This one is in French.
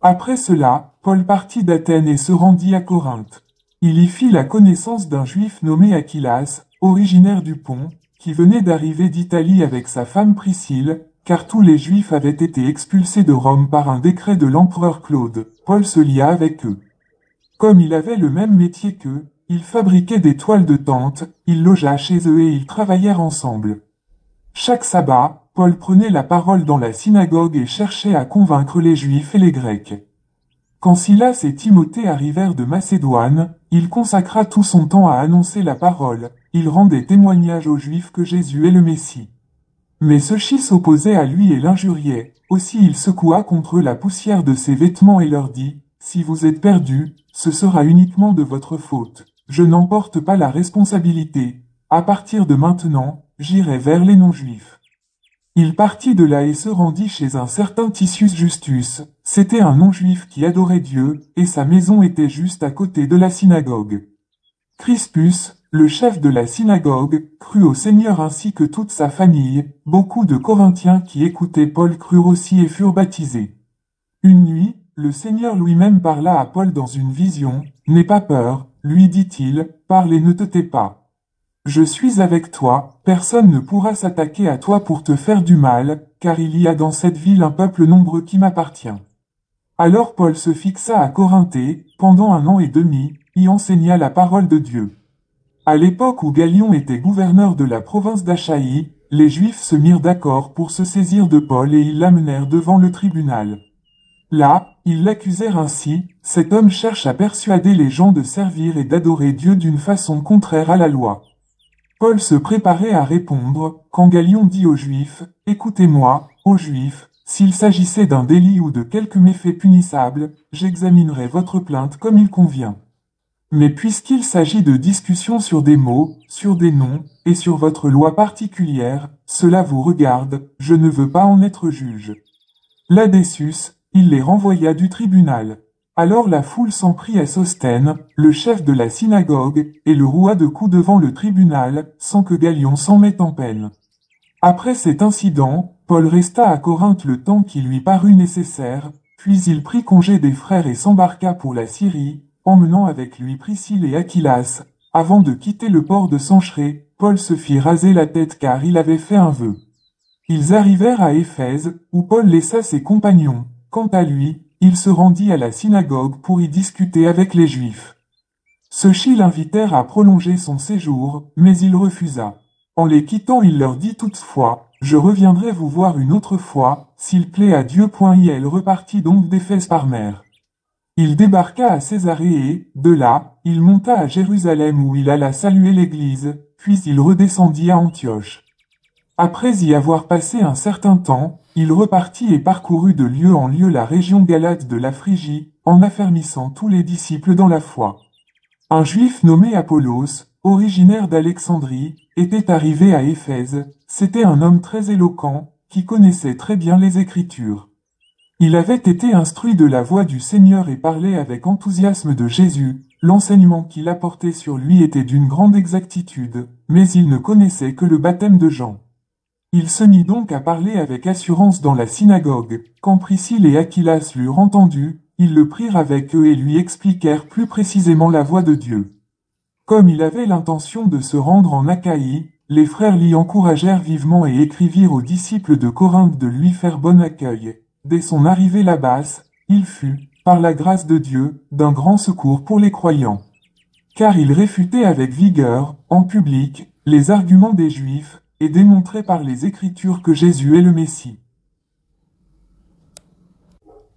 Après cela, Paul partit d'Athènes et se rendit à Corinthe. Il y fit la connaissance d'un juif nommé Aquilas, originaire du Pont, qui venait d'arriver d'Italie avec sa femme Priscille, car tous les juifs avaient été expulsés de Rome par un décret de l'empereur Claude. Paul se lia avec eux. Comme il avait le même métier qu'eux, il fabriquait des toiles de tente, il logea chez eux et ils travaillèrent ensemble. Chaque sabbat, Paul prenait la parole dans la synagogue et cherchait à convaincre les Juifs et les Grecs. Quand Silas et Timothée arrivèrent de Macédoine, il consacra tout son temps à annoncer la parole, il rendait témoignage aux Juifs que Jésus est le Messie. Mais ceux-ci s'opposaient à lui et l'injuriaient, aussi il secoua contre eux la poussière de ses vêtements et leur dit, « Si vous êtes perdus, ce sera uniquement de votre faute. Je n'en porte pas la responsabilité. À partir de maintenant, j'irai vers les non-juifs. » Il partit de là et se rendit chez un certain Titius Justus. C'était un non-juif qui adorait Dieu, et sa maison était juste à côté de la synagogue. Crispus, le chef de la synagogue, crut au Seigneur ainsi que toute sa famille. Beaucoup de Corinthiens qui écoutaient Paul crurent aussi et furent baptisés. Une nuit, le Seigneur lui-même parla à Paul dans une vision. « N'aie pas peur, lui dit-il, parle et ne te tais pas. Je suis avec toi, personne ne pourra s'attaquer à toi pour te faire du mal, car il y a dans cette ville un peuple nombreux qui m'appartient. » Alors Paul se fixa à Corinthe et, pendant 1 an et demi, y enseigna la parole de Dieu. À l'époque où Galion était gouverneur de la province d'Achaïe, les Juifs se mirent d'accord pour se saisir de Paul et ils l'amenèrent devant le tribunal. Là, ils l'accusèrent ainsi, « Cet homme cherche à persuader les gens de servir et d'adorer Dieu d'une façon contraire à la loi. » Paul se préparait à répondre, quand Galion dit aux Juifs, « Écoutez-moi, ô Juifs, s'il s'agissait d'un délit ou de quelque méfait punissable, j'examinerai votre plainte comme il convient. Mais puisqu'il s'agit de discussions sur des mots, sur des noms, et sur votre loi particulière, cela vous regarde, je ne veux pas en être juge. » Là-dessus, il les renvoya du tribunal. Alors la foule s'en prit à Sosthène, le chef de la synagogue, et le roua de coups devant le tribunal, sans que Galion s'en mette en peine. Après cet incident, Paul resta à Corinthe le temps qui lui parut nécessaire, puis il prit congé des frères et s'embarqua pour la Syrie, emmenant avec lui Priscille et Aquilas. Avant de quitter le port de Cenchréa, Paul se fit raser la tête car il avait fait un vœu. Ils arrivèrent à Éphèse, où Paul laissa ses compagnons. Quant à lui, il se rendit à la synagogue pour y discuter avec les Juifs. Ceux-ci l'invitèrent à prolonger son séjour, mais il refusa. En les quittant il leur dit toutefois, « Je reviendrai vous voir une autre fois, s'il plaît à Dieu. » Il repartit donc d'Éphèse par mer. Il débarqua à Césarée et, de là, il monta à Jérusalem où il alla saluer l'Église, puis il redescendit à Antioche. Après y avoir passé un certain temps, il repartit et parcourut de lieu en lieu la région galate de la Phrygie, en affermissant tous les disciples dans la foi. Un juif nommé Apollos, originaire d'Alexandrie, était arrivé à Éphèse. C'était un homme très éloquent, qui connaissait très bien les Écritures. Il avait été instruit de la voix du Seigneur et parlait avec enthousiasme de Jésus. L'enseignement qu'il apportait sur lui était d'une grande exactitude, mais il ne connaissait que le baptême de Jean. Il se mit donc à parler avec assurance dans la synagogue. Quand Priscille et Aquilas l'eurent entendu, ils le prirent avec eux et lui expliquèrent plus précisément la voie de Dieu. Comme il avait l'intention de se rendre en Achaïe, les frères l'y encouragèrent vivement et écrivirent aux disciples de Corinthe de lui faire bon accueil. Dès son arrivée là-bas, il fut, par la grâce de Dieu, d'un grand secours pour les croyants. Car il réfutait avec vigueur, en public, les arguments des Juifs, et démontrait par les Écritures que Jésus est le Messie.